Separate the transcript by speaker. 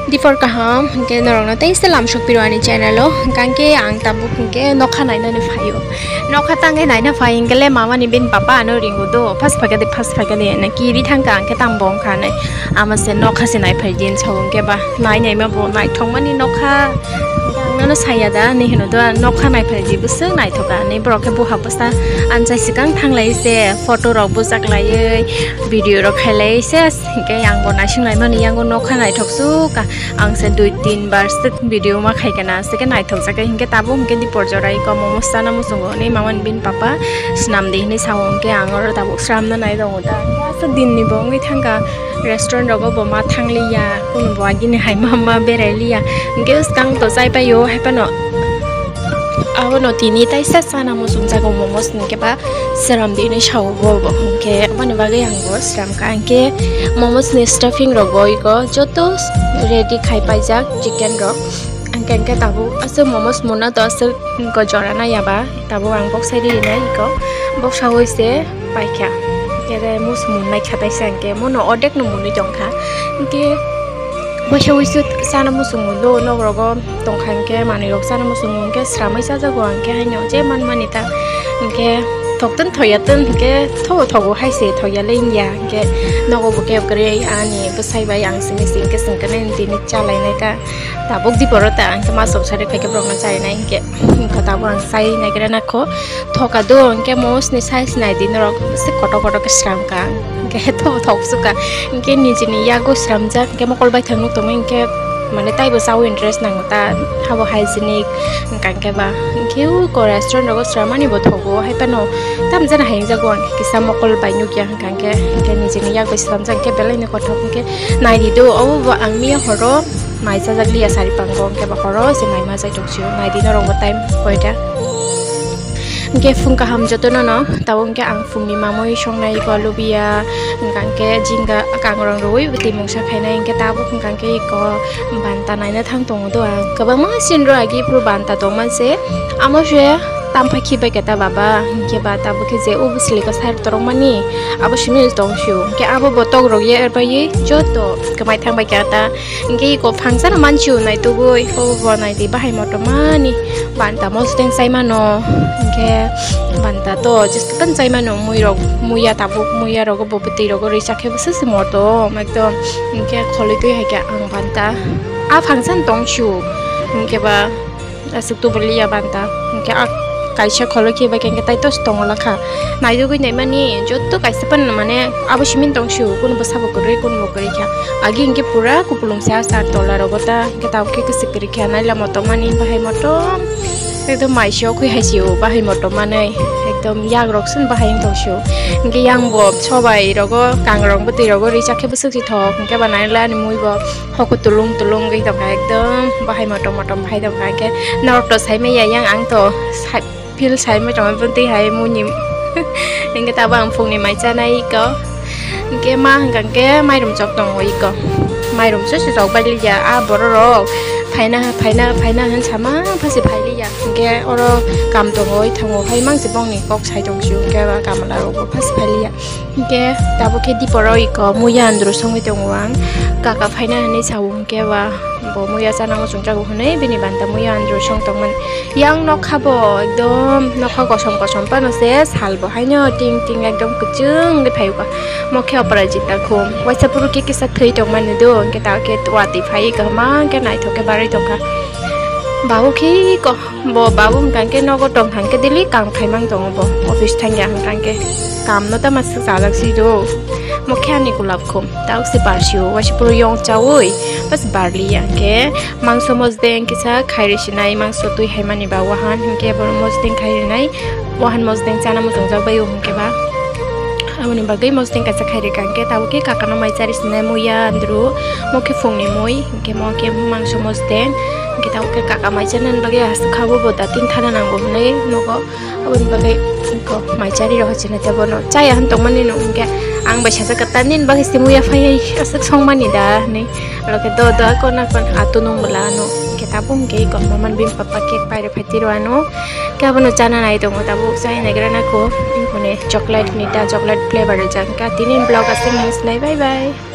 Speaker 1: Difor kaham ke norong na tayo sa lamsok piruani channel lo kangke ang tabuk ke nokha nai na ni phayo nokha tangai nai na phaing ke le mama ni bin papa ano ringu do pas phagade na kiri thang kang ke tambong khane ama se nokha se nai phai din chawong ke ba nai nai ma bo nai thong mani nokha nana saya da ni hino do nokha nai phai ji busung nai thoka ni bro ke bu hapasta anjai sikang thanglai se photo rok bu jaklai video rok khailai se ke yang bo na singlai mani yang nokha nai thoksu ka ang se 2-3 bar sik video ma khai kana se ke nai thok jaka hinge tabu hinge di porjorai ko momo sana musungo ni maman bin papa snam de ni sawong ke angor tabu sram na nai dong da sa din ni bong ngi thanga restaurant rogo bo ma thanglia kun bo agi ni hai mama berelia hinge skang to sai pa yo hai pa no abono tini tai sa sana musung jago momos ni ke ba seram de ni shaw bo bo ke apani bagai ang bo sram ka ke momos ni stuffing rogo iko joto ready khai pai jak chicken rock angken ke tabu asu momos mona to asu ko jora na yaba tabu ang box sai ri na iko box hawoi se pai kya ke mus mun nai khatai sang ke mono odek no muni jong kha ke Masya wisut sana musungun do no rogo tongkhang ke mani rok sana musungun ke sramai sa jago angke hanyo je man manita ke thokten thoyatun ke thogo hai se thoya lein ya ke nogo buke kre ani besai bai ang sing ke singkane tini chalai nai ka tabuk di porota angke ma sob sare pheke prong chai nai ke kota bang sai nai kre na kho thoka do angke mos ni size nai din rok se koto ke sram ka ke to thok suka ke nijini yago sramja ke mokol bai thangnu to ke mane tai bo saw interest nang ta habo hygienic kan ke ba ke ko restaurant rogo sramani bo thogo hai pano tam jana hai jago ke samokol bai nu kya kan ke nijini yago sramja ke belai ne ko thok ke nai di do o ba angmi horo mai sa jagli asari pangong ke ba horo se mai ma jai toksio nai di na rong time koita ke fung ka ham joto no tawong ke ang fung ni mamoi songnai ko lubia ngang ke jinga kangrong roi buti mongsa khaina ke tabu ngang ke ko banta nai na thang tong do ka ba ma sin ro agi pro banta to man se amo je tam phaki ba ke ta baba ke ba tabu ke je obviously ko sar torong mani abo shimil tong shu ke abo botok ro ye ba ye joto ke mai thang ba ke ta ke ko phangsa na man chu nai tu boi ho bo nai di ba hai moto mani banta mos teng sai mano ke banta to just kan sai mano muya tabuk muya rogo bopati rogo risa ke bus moto ekdom ke kholi tu hai ke ang banta a function tong shu ke ba asuk tu beli ya banta ke a kaisa kholo ke ba ke tai to stong la kha nai du nei mani jotto kaisa pan mane abushimin tong shu kun basabo kore kun mokari kha agi inge pura kupulung sa sar tola rogota ke taw ke sikri kha nai la moto mani bahai moto ekdom mai sho khoi hai siu bahai moto manai ekdom yang rok sun bahai to shu inge yang bo chobai rogo kangrong buti rogo ri chakhe busuk si thok inge banai la ni mui bo hoku tulung ge to ekdom bahai moto bahai to ke nor to sai me ya yang ang to pil sai me tong bunti hai mu nim inge ta bang phung ni mai cha nai ko inge ma hang ke mai rum chok tong oi ko mai rum se jok bai li ya a bor ro phaina han chama phasi phai li ya inge oro kam to oi thango hai mang se bong ni kok sai tong shu ke ba kam la ro phasi phai li ya inge ta bo ke di poroi ko mu ya andro song wi tong wang ka phaina ni chawung ke ba bo muya sana mo sungja go hone bini banta muya andro song tong man yang nok khabo ekdom nok kha kosom pa no se sal bo haino ting ekdom kuchung de phai ko mo khe aparajit ta khum waisa puru ke sa thei tong man do ke ta ke twati phai ka ma ke nai thoke bari tong ka babu khi ko bo babu kan ke no go tong hang ke dili kam khai mang tong bo office thang ya hang kan ke kam no ta ma sa lag si do Mokhani kulap khum tau si parsio washi puru yong chawoi pas barli ke mangso mosdeng kisa khairi sinai mangso tui haimani ba wahan hinke bor mosdeng khairi nai wahan mosdeng chana mo jongja bayu hinke ba amuni bagai mosdeng kasa khairi kanke tau ke kakana mai chari sinai muya andru mokhe phungni moi hinke moke mangso mosdeng ke tau ke kaka mai chanan bagai has khabo boda tin thana nang bo nei nogo amuni bagai ko mai chari ro china te bono chai han tongmani no hinke ang ba sa katanin ba simu ya phai asak song mani da ni lo ke do ko na kon atunong mulano ke tapum ke ko maman bim papa ke pai re phati roano ke abono chana nai to tabu sai na grana ko in kone chocolate nita chocolate flavor jang ka tinin blog asing bye bye